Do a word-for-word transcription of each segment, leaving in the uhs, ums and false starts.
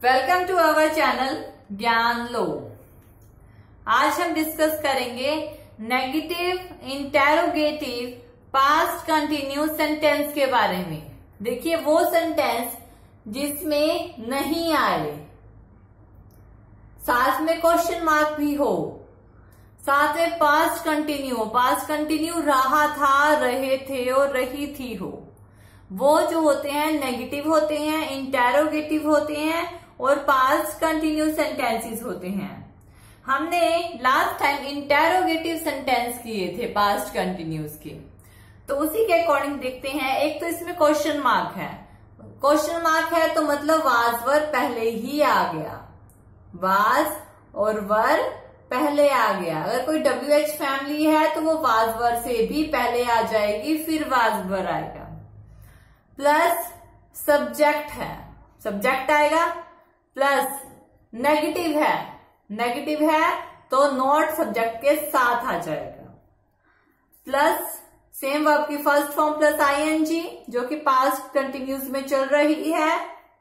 Welcome to our channel ज्ञान लो। आज हम डिस्कस करेंगे negative interrogative past continuous sentence के बारे में। देखिए वो सेंटेंस जिसमें नहीं आए, साथ में क्वेश्चन मार्क भी हो, साथ में पास्ट कंटिन्यू पास्ट कंटिन्यू रहा था, रहे थे और रही थी हो, वो जो होते हैं नेगेटिव होते हैं, इंटेरोगेटिव होते हैं और पास्ट कंटिन्यूस सेंटेंसेस होते हैं। हमने लास्ट टाइम इंटेरोगेटिव सेंटेंस किए थे पास्ट कंटिन्यूस के, तो उसी के अकॉर्डिंग देखते हैं। एक तो इसमें क्वेश्चन मार्क है, क्वेश्चन मार्क है तो मतलब वाज वर पहले ही आ गया, वाज और वर पहले आ गया। अगर कोई डब्ल्यू एच फैमिली है तो वो वाज वर से भी पहले आ जाएगी, फिर वाज वर आएगा। प्लस सब्जेक्ट है, सब्जेक्ट आएगा, प्लस नेगेटिव है, नेगेटिव है तो नॉट सब्जेक्ट के साथ आ जाएगा। प्लस सेम वर्ब की फर्स्ट फॉर्म प्लस आईएनजी जो कि पास्ट कंटिन्यूस में चल रही है,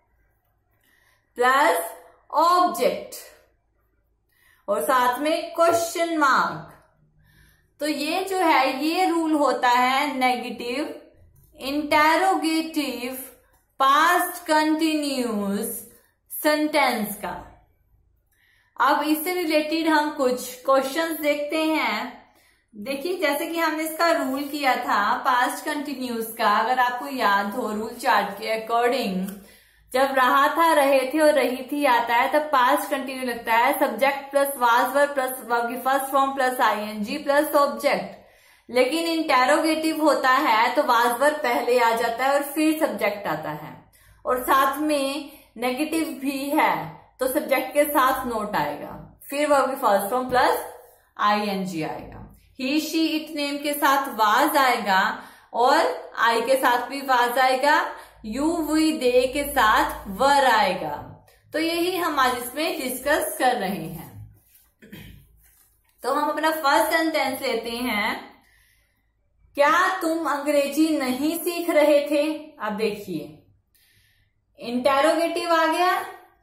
प्लस ऑब्जेक्ट और साथ में क्वेश्चन मार्क। तो ये जो है ये रूल होता है negative interrogative past continuous sentence का। अब इससे रिलेटेड हम कुछ क्वेश्चंस देखते हैं। देखिए जैसे कि हमने इसका रूल किया था पास्ट कंटिन्यूस का, अगर आपको याद हो रूल चार्ट के अकॉर्डिंग, जब रहा था, रहे थे और रही थी आता है तब पास्ट कंटिन्यू लगता है subject plus was were plus verb की first form plus I N G plus object. लेकिन इंटेरोगेटिव होता है तो वाज वर पहले आ जाता है और फिर सब्जेक्ट आता है, और साथ में नेगेटिव भी है तो सब्जेक्ट के साथ नोट आएगा, फिर वर्ब की फर्स्ट फॉर्म प्लस आईएनजी आएगा। ही शी इट नेम के साथ वाज आएगा और आई के साथ भी वाज आएगा, यू वी दे के साथ वर आएगा। तो यही हम आज इसमें डिस्कस कर रहे हैं। तो हम अपना फर्स्ट सेंटेंस लेते हैं, क्या तुम अंग्रेजी नहीं सीख रहे थे? अब देखिए इंटेरोगेटिव आ गया,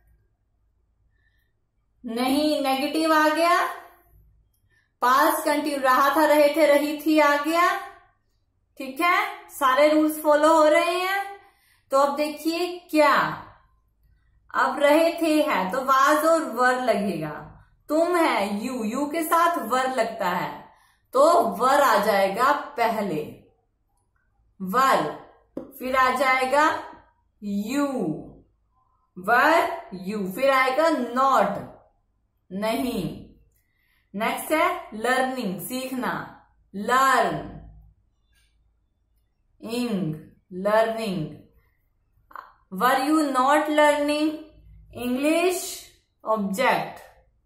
नहीं नेगेटिव आ गया, पास्ट कंटिन्यू रहा था, रहे थे, रही थी आ गया। ठीक है, सारे रूल्स फॉलो हो रहे हैं। तो अब देखिए क्या, अब रहे थे है तो वाज और वर लगेगा, तुम है यू, यू के साथ वर लगता है तो वर आ जाएगा पहले, वर, फिर आ जाएगा यू, वर यू, फिर आएगा नॉट, नहीं। नेक्स्ट है लर्निंग, सीखना, learn, ing, learning. Were you not learning English? Object.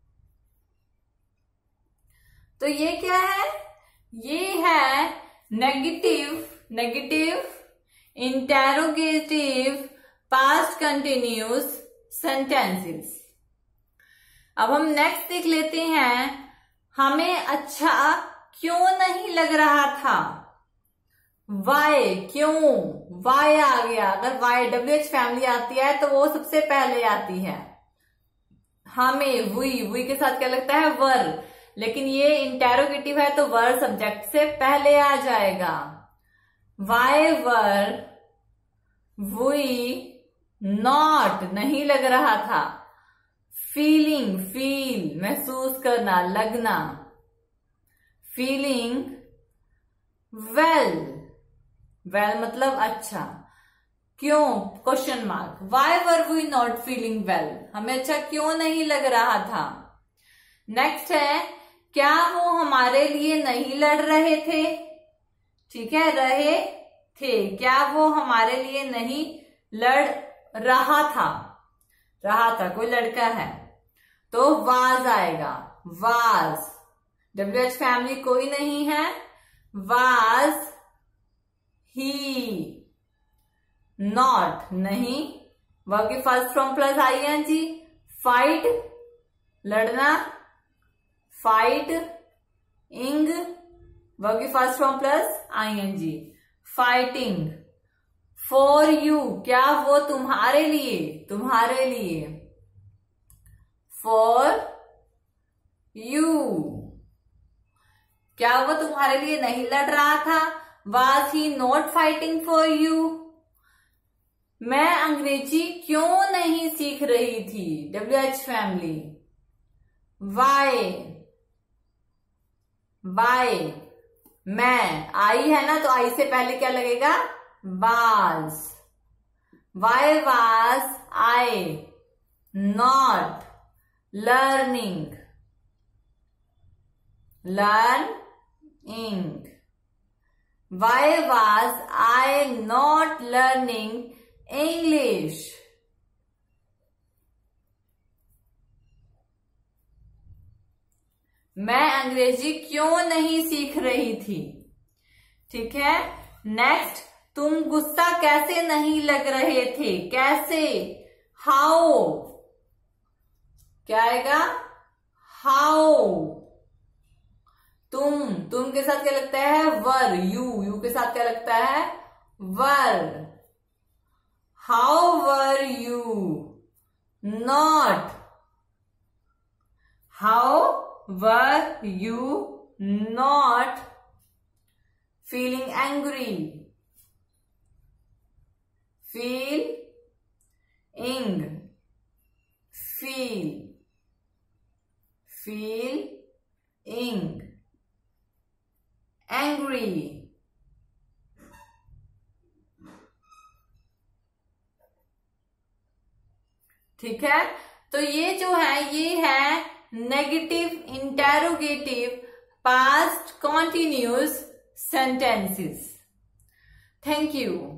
तो ये क्या है? ये है negative negative interrogative past continuous sentences. अब हम नेक्स्ट देख लेते हैं, हमें अच्छा क्यों नहीं लग रहा था? वाई, क्यों, वाई आ गया। अगर वाई डब्ल्यू एच फैमिली आती है तो वो सबसे पहले आती है। हमें, वी, वी के साथ क्या लगता है? वर। लेकिन ये इंटेरोगेटिव है तो वर सब्जेक्ट से पहले आ जाएगा। वाई वर वी नॉट, नहीं लग रहा था। फीलिंग, फील, महसूस करना, लगना। फीलिंग वेल, वेल मतलब अच्छा। क्यों? Question mark. Why were we not feeling well? हमें अच्छा क्यों नहीं लग रहा था? नेक्स्ट है, क्या वो हमारे लिए नहीं लड़ रहे थे? ठीक है, रहे थे, क्या वो हमारे लिए नहीं लड़ रहा था? रहा था, कोई लड़का है तो वाज आएगा, वाज। डब्ल्यू एच फैमिली कोई नहीं है, वाज ही नॉट, नहीं। वर्ब की first form plus I N G. Fight, लड़ना, फाइट, इंग, वर्ब की first form plus I N G, fighting. For you, क्या वो तुम्हारे लिए, तुम्हारे लिए। For you. क्या वो तुम्हारे लिए नहीं लड़ रहा था? Was he not fighting for you? मैं अंग्रेजी क्यों नहीं सीख रही थी? W H family. Why, why, मैं, आई है ना, तो आई से पहले क्या लगेगा? Was. Why was I not learning, learning. Why was I not learning English? मैं अंग्रेजी क्यों नहीं सीख रही थी? ठीक है। नेक्स्ट, तुम गुस्सा कैसे नहीं लग रहे थे? कैसे? हाउ। क्या आएगा? हाउ। तुम, तुम के साथ क्या लगता है? वर। यू, यू के साथ क्या लगता है? Were. How were you not? How were you not feeling angry? Feel ing, feel, feel ing, angry. ठीक है। तो ये जो है ये है negative interrogative past continuous sentences. Thank you.